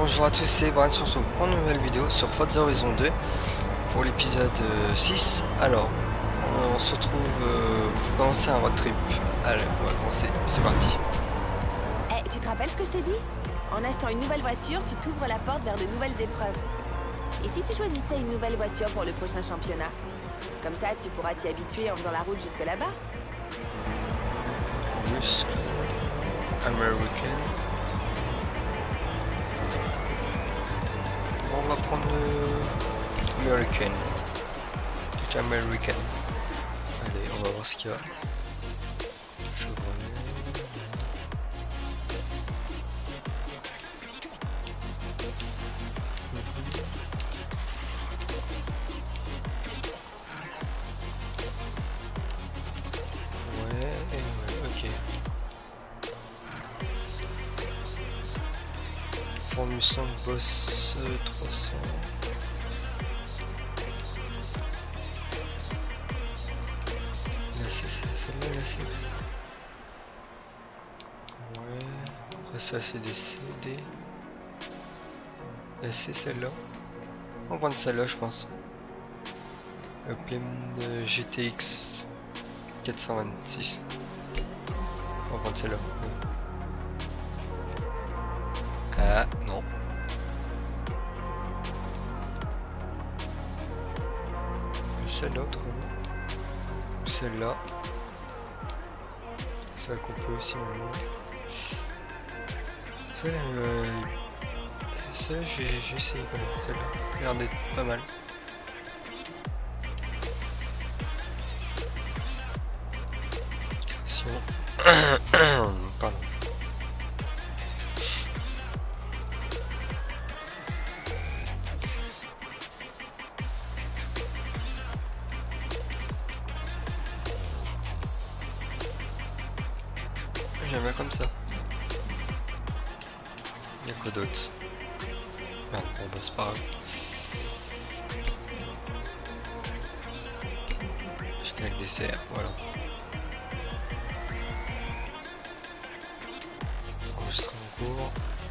bonjour à tous, c'est Brian sur ce pour une nouvelle vidéo sur Forza Horizon 2 pour l'épisode 6. Alors, on se retrouve pour commencer un road trip. Allez, on va commencer, c'est parti. Eh, tu te rappelles ce que je t'ai dit? En achetant une nouvelle voiture, tu t'ouvres la porte vers de nouvelles épreuves. Et si tu choisissais une nouvelle voiture pour le prochain championnat? Comme ça, tu pourras t'y habituer en faisant la route jusque là-bas. Russe, American. On va prendre American. Tout American. Allez, on va voir ce qu'il y a. Chevrolet. Ouais, ok. Ford Mustang Boss 300. Là c'est celle-là, là c'est. Ouais. Après ça c'est des CD. Là c'est celle-là. On va prendre celle-là je pense. Upland GTX 426. On va prendre celle-là. Ah non. Celle-là autrement. Celle-là. Celle qu'on peut aussi enlever. Celle-là, j'ai essayé quand même. Celle-là. Elle a l'air d'être pas mal. Pardon. J'aime bien comme ça. Y'a quoi d'autre? Merde, bon bah c'est pas grave. J'étais avec des CR, voilà. Enregistré en cours.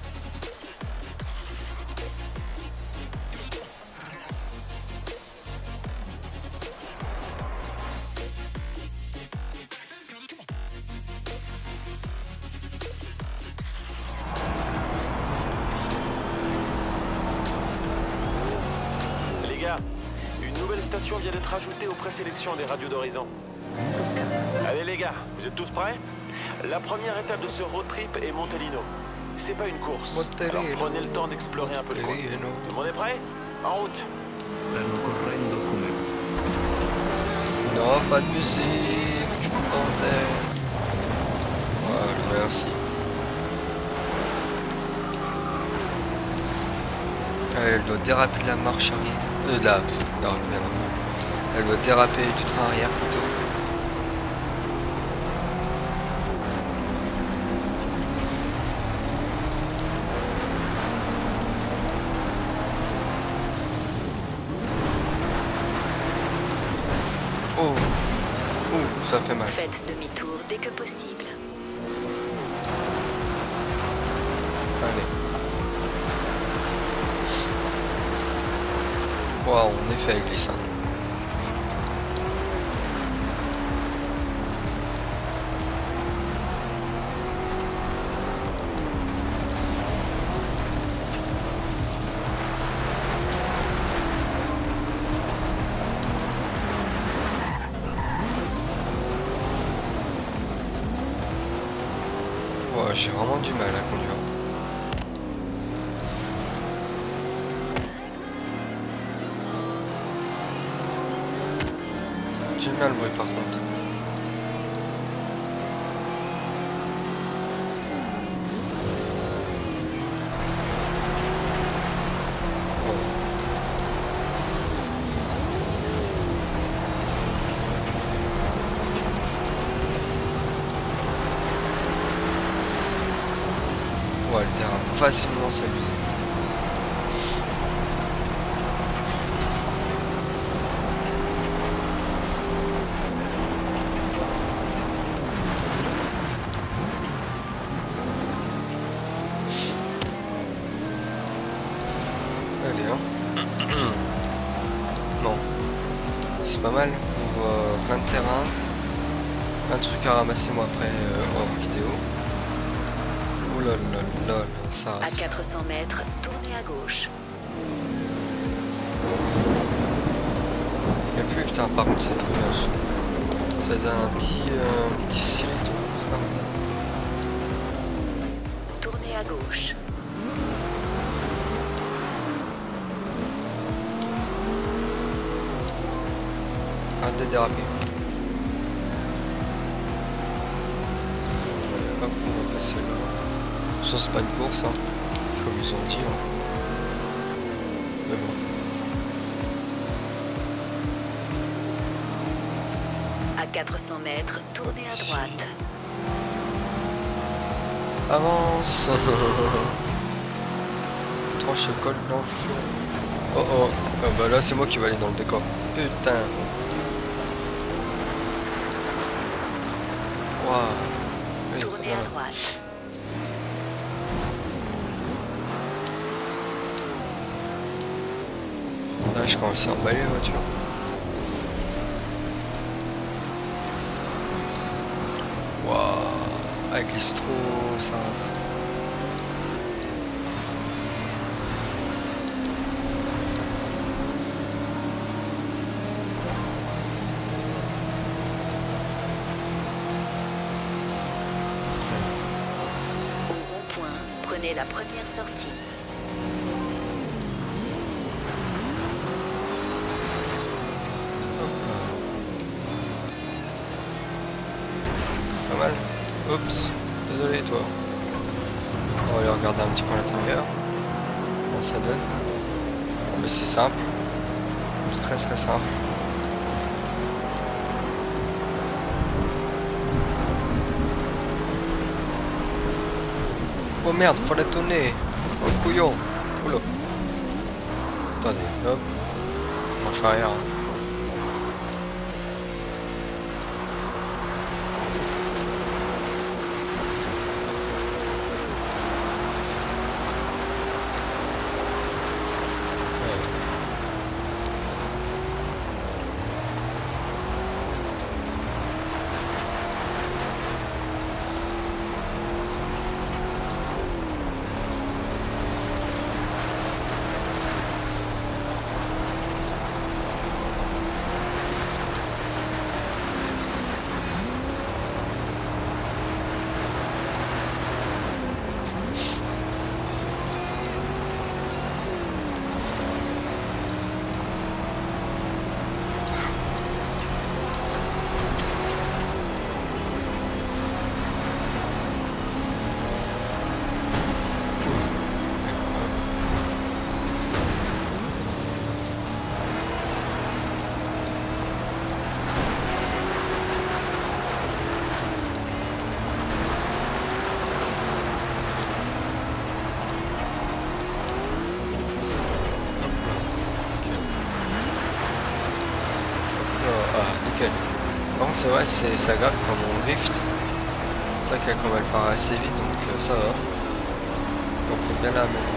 Une nouvelle station vient d'être ajoutée aux présélections des radios d'Horizon. Allez les gars, vous êtes tous prêts? La première étape de ce road trip est Montelino. C'est pas une course, alors prenez le temps d'explorer un peu le coin. Tout le monde est prêt? En route. Non, pas de musique, bordel. Voilà, merci. Elle doit déraper de la marche arrière. Elle doit déraper du train arrière plutôt. Oh, ça fait mal. Faites demi-tour dès que possible. Allez. Wow, en effet, elle glisse. Ouais, j'ai vraiment du mal à conduire. J'aime bien le bruit par contre. Ouais, le terrain facilement s'amuser. C'est pas mal pour plein de terrain. Plein de trucs à ramasser moi après hors vidéo. Oh là là là là, ça À 400 mètres, tournez à gauche. Il n'y a plus, putain, par contre c'est trop bien. Ça donne un petit style et tout. Tournez à gauche. Arrête de déraper. Hop, on va passer là. Ça c'est pas une course, hein, comme ils ont dit. Hein. Mais bon. À 400 mètres, tournez à droite. Avance. Tranche col l'enflon. Oh oh. Ah bah là c'est moi qui vais aller dans le décor. Putain. Waouh. Tournez à droite. Là je commence à emballer la voiture. Waouh. Elle glisse trop, ça rase. Au rond-point, prenez la première sortie. Pas mal. Oups, désolé toi. On va aller regarder un petit peu à l'intérieur. Comment ça donne. Mais c'est simple. C'est très très simple. Oh merde, faut la tourner. Oh le couillon. Oula. Attendez, hop. Marche arrière. Hein. Par contre c'est vrai, c'est agréable comme on drift. C'est vrai qu'elle comme elle part assez vite donc ça va. On peut bien la mettre.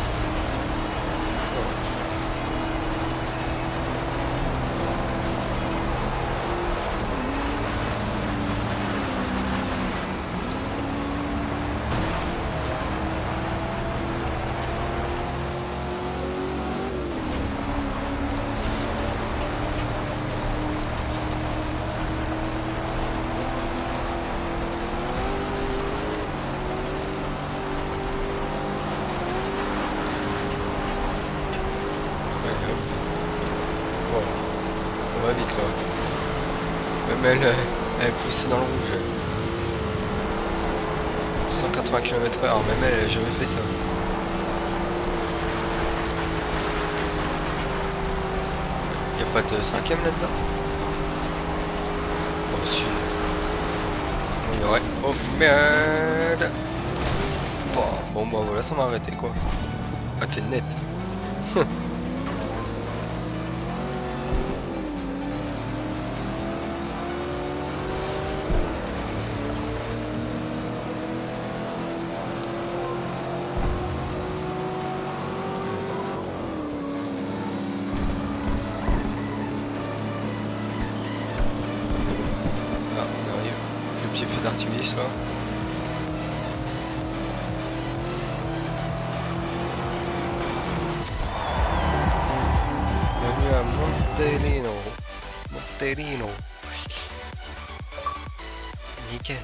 On va vite là. Même elle est poussée dans le rouge. 180 km/h, même elle a jamais fait ça. Y a pas de 5ème là-dedans? Oh si. Il y aurait. Oh merde. Bon bah voilà, ça m'a arrêté quoi. Ah t'es net. petit feu d'artifice là. Bienvenue à Montelino. Montelino. Nickel.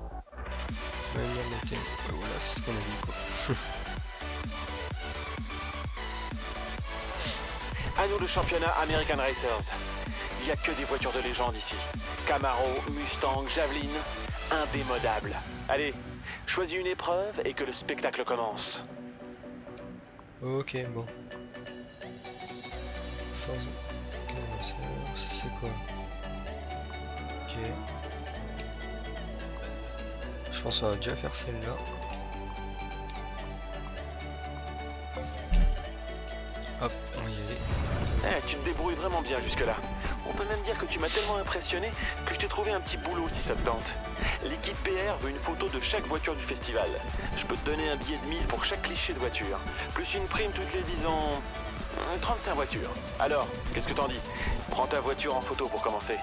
Ouais, voilà, c'est ce qu'on a dit quoi. À nous le championnat American Racers. Il n'y a que des voitures de légende ici. Camaro, Mustang, Javelin, indémodable. Allez, choisis une épreuve et que le spectacle commence. Ok, bon. Forza. Ça c'est quoi? Ok. Je pense qu'on va déjà faire celle-là. Hop, on va y aller. Tu te débrouilles vraiment bien jusque-là. On peut même dire que tu m'as tellement impressionné que je t'ai trouvé un petit boulot si ça te tente. L'équipe PR veut une photo de chaque voiture du festival. Je peux te donner un billet de 1000 pour chaque cliché de voiture. Plus une prime toutes les, disons, 35 voitures. Alors, qu'est-ce que t'en dis? Prends ta voiture en photo pour commencer.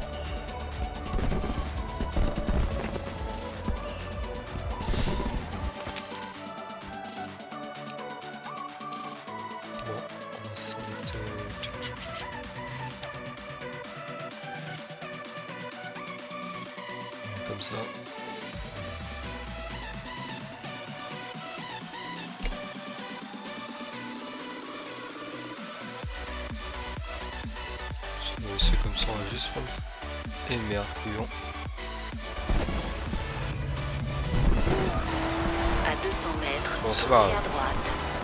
Comme ça. C'est comme ça, on va juste prendre. Et merde, couillon. À 200 mètres, bon, c'est pas grave. À droite.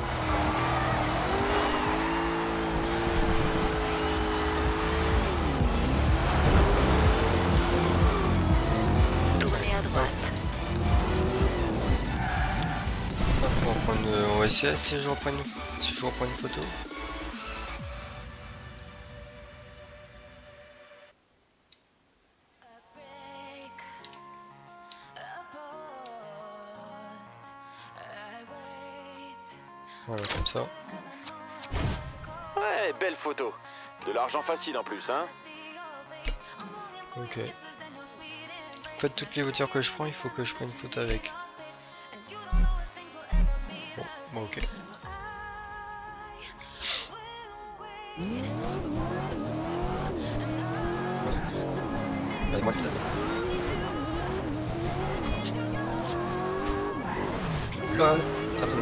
On va essayer si je reprends une photo. Voilà, comme ça. Ouais, belle photo. De l'argent facile en plus, hein. Ok. En fait, toutes les voitures que je prends, il faut que je prenne une photo avec. Bon, ok. Moi putain. Là, pardon.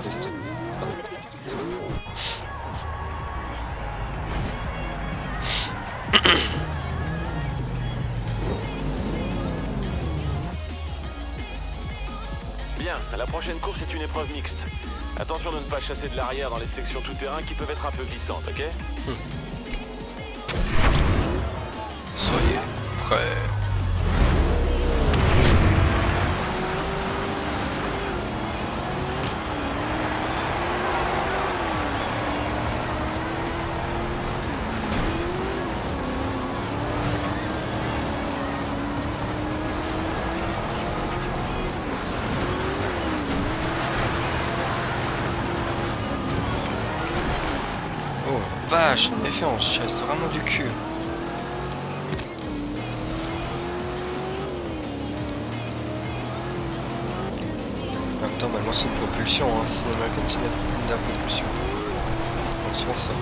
Bien, la prochaine course est une épreuve mixte. Attention de ne pas chasser de l'arrière dans les sections tout-terrain qui peuvent être un peu glissantes, ok? Soyez prêts. Vache, en effet, on chasse vraiment du cul. En même temps, normalement, c'est une propulsion, hein. C'est une American, c'est une propulsion. Donc, c'est pour ça.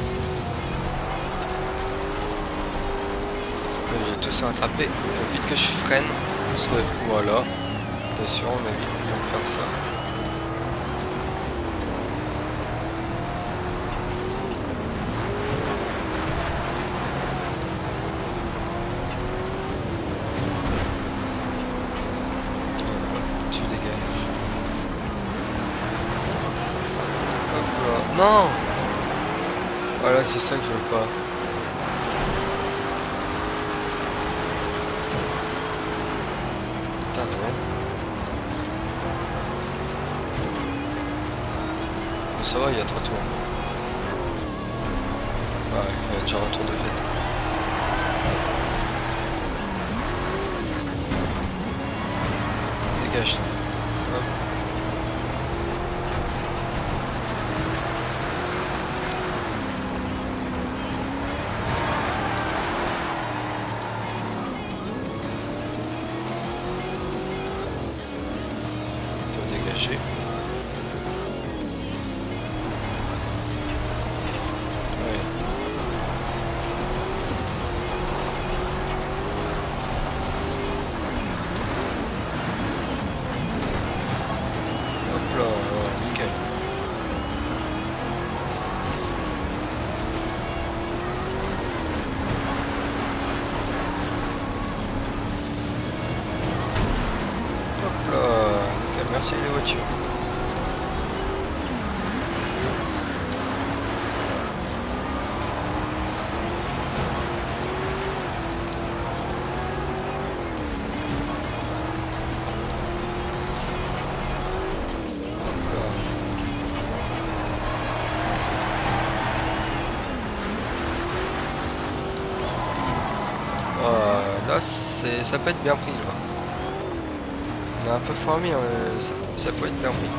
J'ai tout ça rattrapé. Il faut vite que je freine. Parce que, voilà. Bien sûr, on a vite de faire ça. Non! Voilà, c'est ça que je veux pas. Putain, non. Mais ça va, il y a 3 tours. Ouais, il y a déjà un tour de fait. Dégage, toi. Hop. merci les voitures. Là, ça peut être bien pris là. On a un peu foiré, ça peut être bien pris.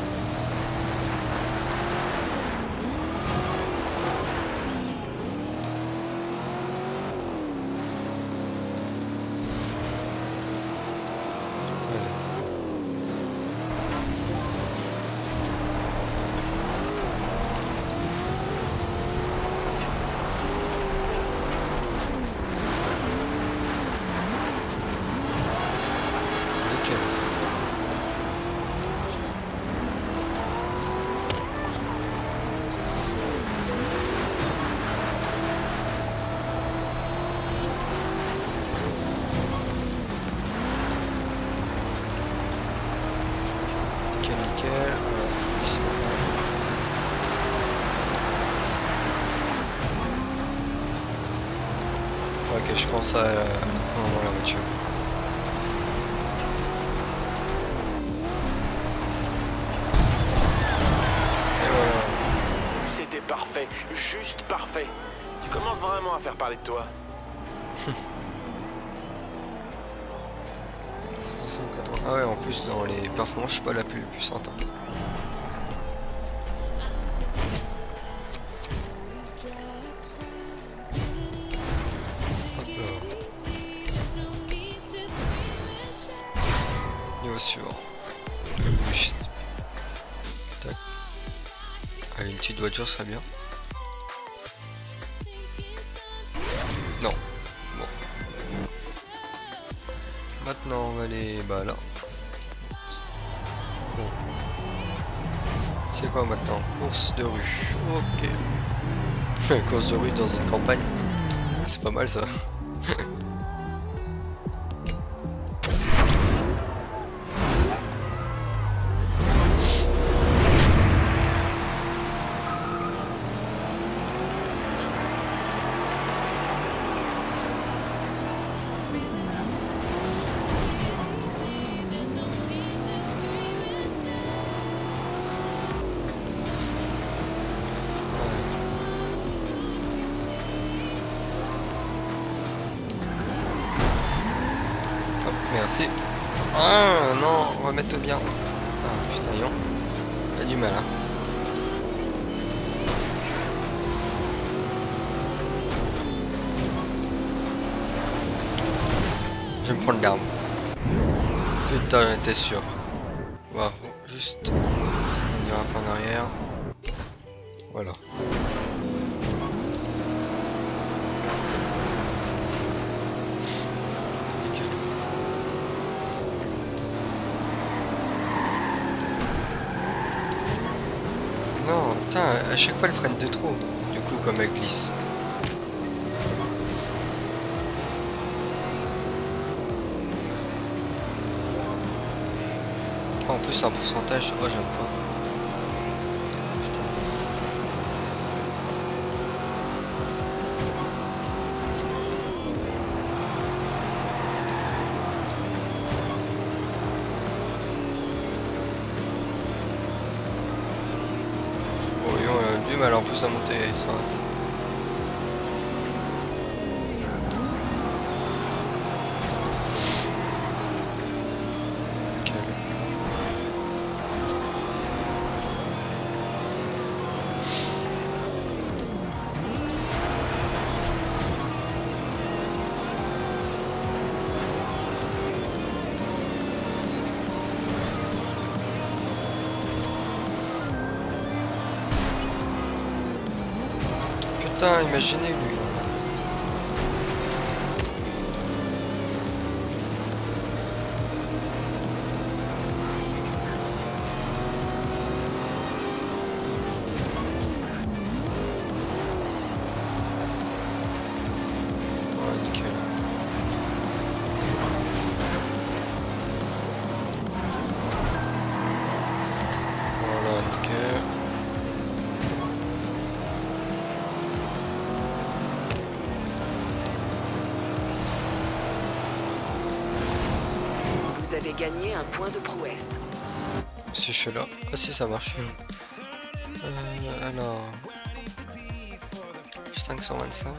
Ok, je pense à la voiture. Et voilà. C'était parfait, juste parfait. Tu commences vraiment à faire parler de toi. 580. Ah ouais, en plus dans les performances, je suis pas la plus puissante. Hein. Niveau suivant. Tac. Allez, une petite voiture serait bien. Non. Bon. Maintenant on va aller là. Bon. C'est quoi maintenant? Course de rue. Ok. Course de rue dans une campagne. C'est pas mal ça. Merci. Ah non, on va mettre bien. Ah putain, yon. Il a du mal, hein. Je vais me prendre l'arme. Putain, j'étais sûr. Wow, juste. On ira un peu en arrière. Voilà. Non, putain, à chaque fois elle freine de trop. Du coup, comme elle glisse. En plus, un pourcentage, oh, j'aime pas. Putain. Oh, yo, elle a du mal en plus à monter sur un... Putain, imaginez lui. Voilà, nickel. Vous avez gagné un point de prouesse. Si je suis là. Ah si, ça marche. Alors... 525.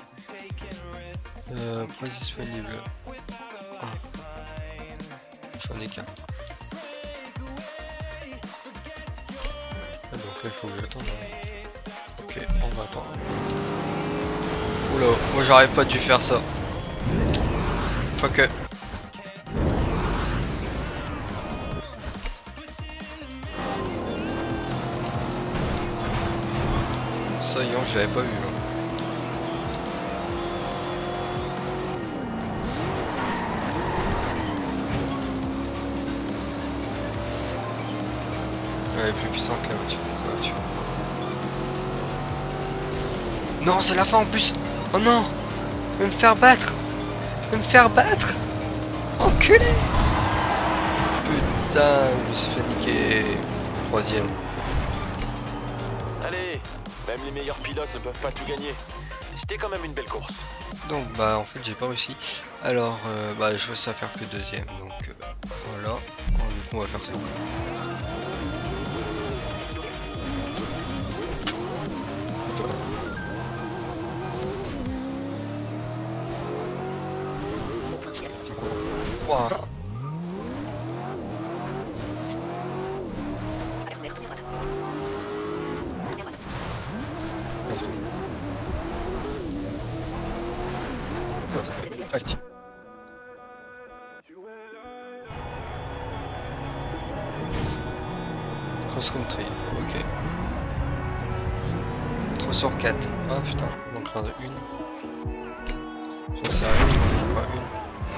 Pas disponible. Ah. J'en ai qu'un. Donc là il faut que j'attende. Ok, on va attendre. Oula, moi j'aurais pas dû faire ça. Faut que... Ça y est, je l'avais pas vu. Hein. Elle est plus puissante que la voiture. Non, c'est la fin en plus. Oh non, je vais me faire battre. Enculé. Putain, je me suis fait niquer. 3ème. Allez, même les meilleurs pilotes ne peuvent pas tout gagner. C'était quand même une belle course. Donc bah en fait j'ai pas réussi. Alors bah je reste à faire que 2ème. Donc voilà. Du coup on va faire ça. Wow. Vas-y. Cross country, ok. 3 sur 4. Ah putain, il manquera de une. J'en sais rien, il manque pas une.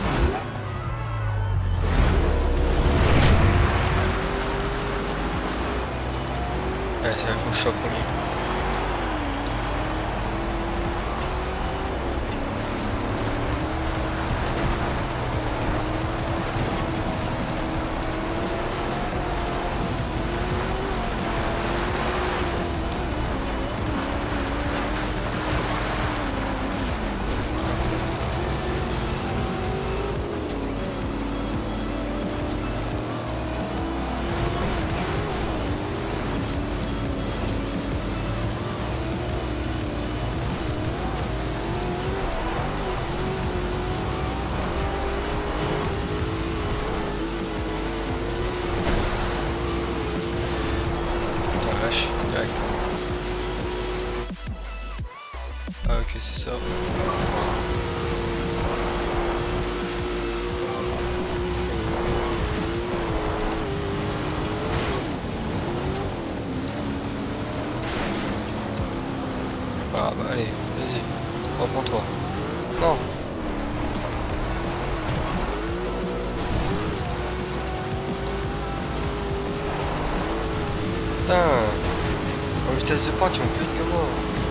Ouais, ça faut que je sois premier. Ah ok c'est ça. Ah bah allez, vas-y, reprends-toi. Non. Putain, en vitesse de pointe ils vont plus vite que moi.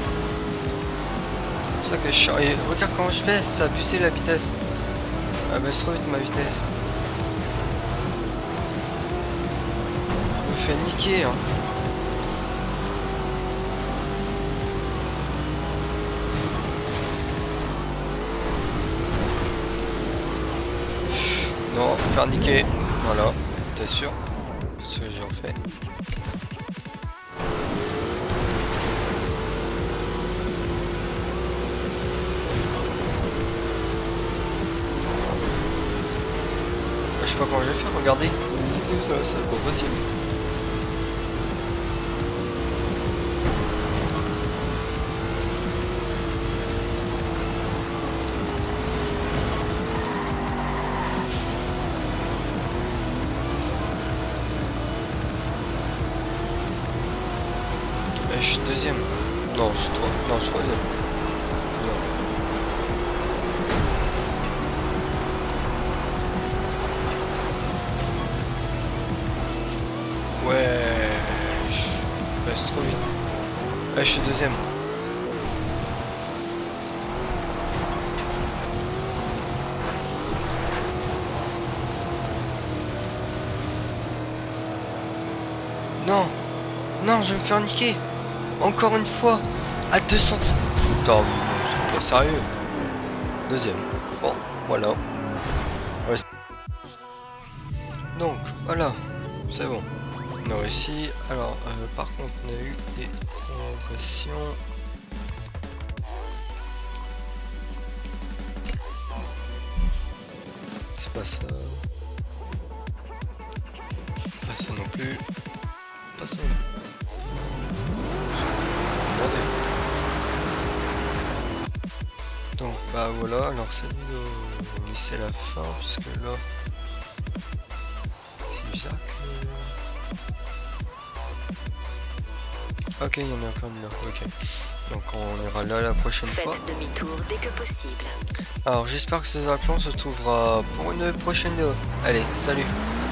C'est ça que je... Et regarde comment je baisse, ça a abusé la vitesse. Elle baisse trop vite ma vitesse. Je me fais niquer hein. Non, faire niquer. Voilà, t'es sûr? Ce que j'ai en fait. Je sais pas comment je vais faire, regardez. Ça, c'est pas possible. Je suis deuxième. Non, je suis troisième. Ouais, je passe trop vite. Ouais, je suis deuxième. Non, non, je vais me faire niquer. Encore une fois, à 2 centimes. Putain, c'est pas sérieux. Deuxième. Bon, voilà. Ouais. Donc voilà, c'est bon. On a réussi. Alors par contre on a eu des progressions. C'est pas ça. Pas ça non plus. Pas ça non plus. Donc bah voilà, alors cette vidéo c'est la fin puisque là c'est bizarre que... Ok, il y en a encore une là, ok. Donc on ira là la prochaine fois. Faites demi-tour dès que possible. Alors j'espère que ce plan se trouvera pour une prochaine vidéo. Allez, salut.